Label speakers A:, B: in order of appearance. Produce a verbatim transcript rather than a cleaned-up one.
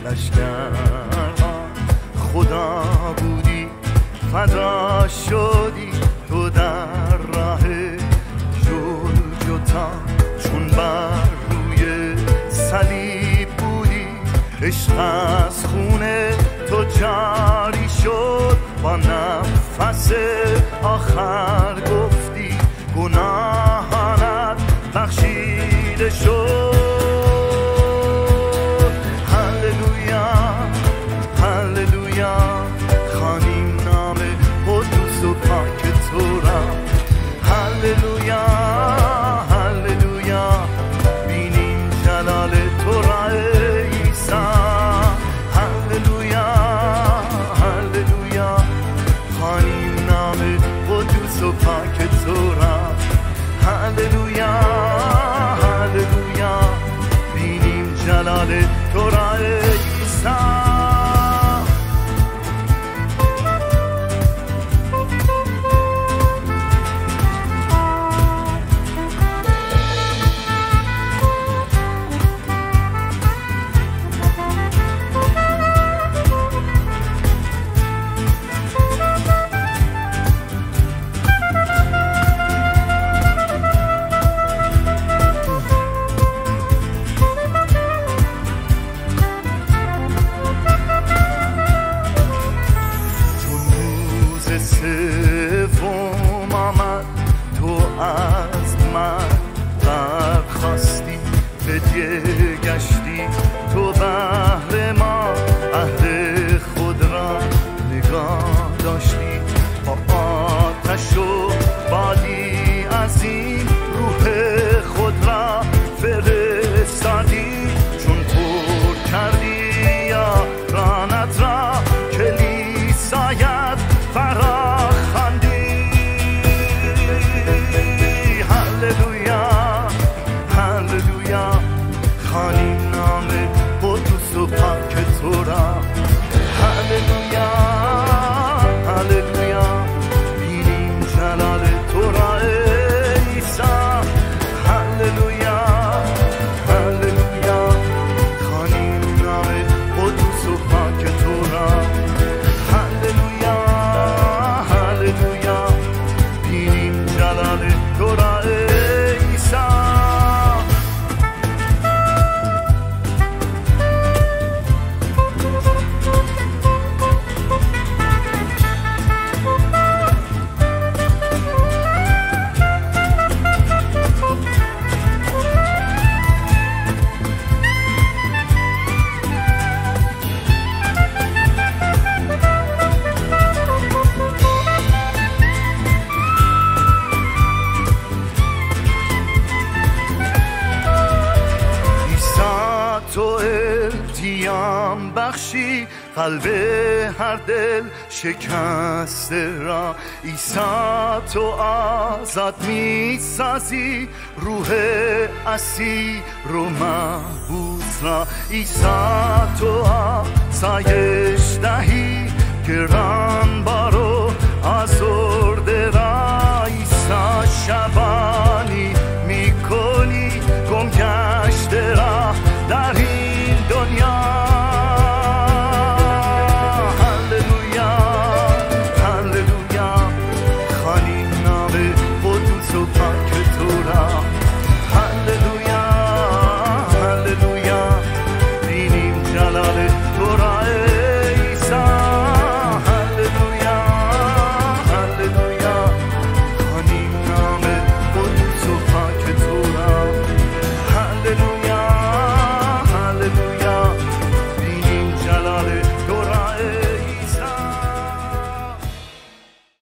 A: لشکرها خدا بودی فدا شدی تو در راه جلجتا چون بر روی صلیب بودی عشق از خونه تو جاری شد با نفس آخر گفتی گناهانت بخشیده شد. هللویا هللویا خوانیم نام قدوس و پاک تو را. هللویا هللویا بینیم جلال تو را عیسی. هللویا هللویا خوانیم نام قدوس و پاک تو را. هللویا هللویا بینیم جلال تو را عیسی. سوم آمد تو از من برخاستی فدیه گشتی تو بهر ما عهد خود را نگاه داشتی با آتش و بادی عظیم روح خود را فرستادی چون پر کردی یارانت را کلیسایت فرا خواندی. هللویا هللویا خوانیم نام قدوس و پاک تو را. هللویا هللویا بینیم جلال تو را عیسی. هللویا هللویا خوانیم نام قدوس و پاک تو را. هللویا هللویا بینیم جلال تو را عیسی. تو التیام بخشی قلب هر دل شکسته را. عیسی تو آزاد می سازی روح اسیر و محبوس را. عیسی تو آسایش دهی گران بار و آزار